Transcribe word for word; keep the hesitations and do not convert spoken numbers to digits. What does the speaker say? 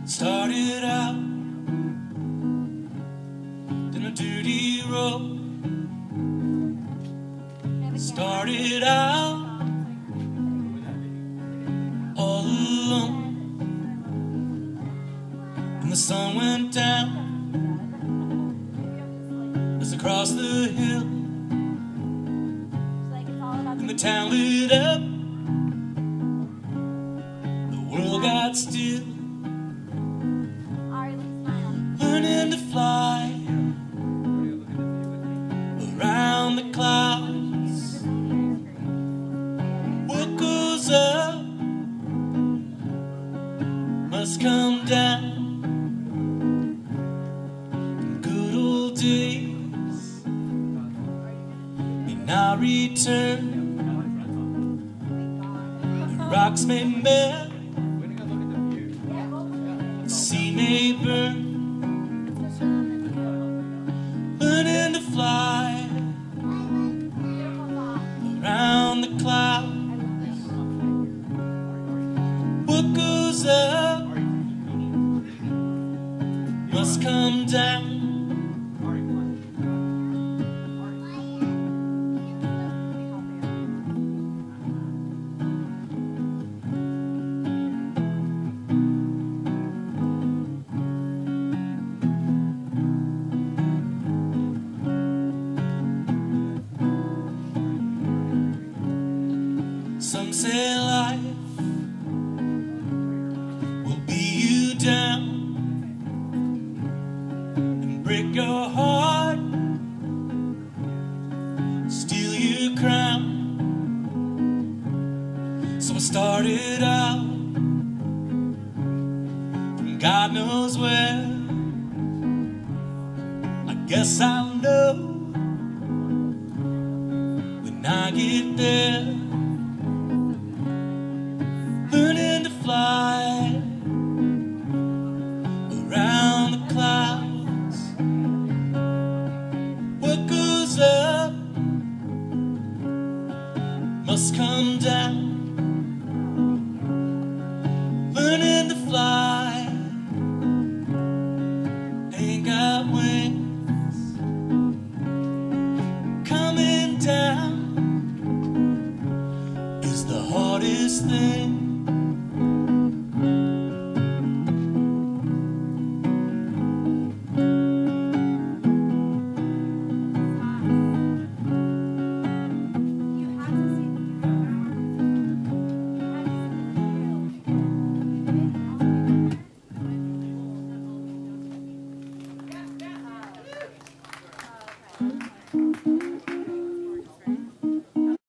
Started out in a dirty road. Started out all alone, and the sun went down as I crossed the hill, and the town lit up. The world got still. Learning to fly around the clouds. What goes up must come down. Good old days may not return. The rocks may melt, the sea may burn. Learning to fly around the clouds. What goes up must come down. Some say life will beat you down and break your heart, steal your crown. So I started out from God knows where. I guess I'll know when I get there. Learning to fly around the clouds. What goes up must come down. Learning to fly